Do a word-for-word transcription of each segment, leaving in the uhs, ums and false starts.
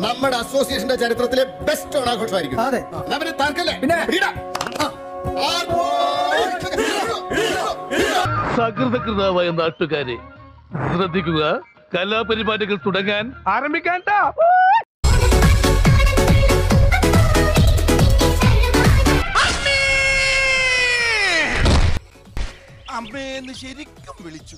നമ്മുടെ അസോസിയേഷന്റെ ചരിത്രത്തിലെ ബെസ്റ്റ് ഓണാഘോഷമായിരിക്കും. സകൃതകൃതാവായ നാട്ടുകാരെ ശ്രദ്ധിക്കുക, കലാപരിപാടികൾ തുടങ്ങാൻ ആരംഭിക്കാൻ. അമ്മേന്ന് ശരിക്കും വിളിച്ചു.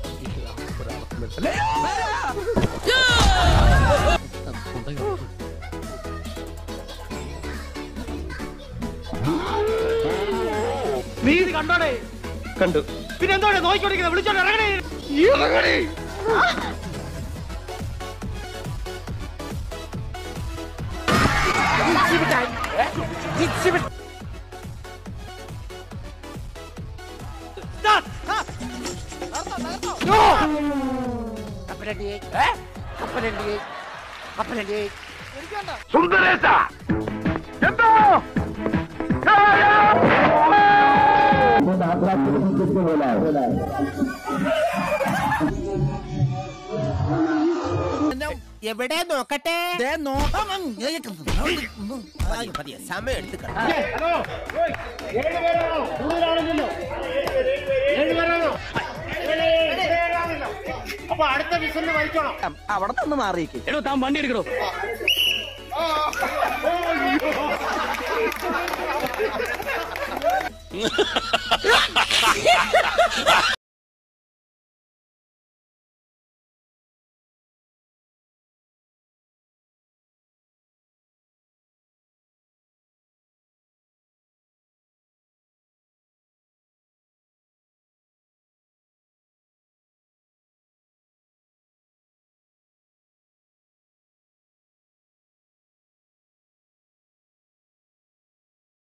നീ ഇത് കണ്ടോടെ? കണ്ടു. പിന്നെ എന്തോടെ നോക്കിക്കൊണ്ടിരിക്കുന്നത്? വിളിച്ചോണ്ട് ഇറങ്ങണേ, ഇറങ്ങണേ. സുന്ദരേശ എന്തോ എവിടെ നോക്കട്ടെ? സമയം എടുത്ത് അപ്പൊ അടുത്ത വിസിലിന് വലിച്ചോണം. അവിടെ നിന്ന് മാറിയേക്ക്. എടോ താൻ വണ്ടി എടുക്കണോ?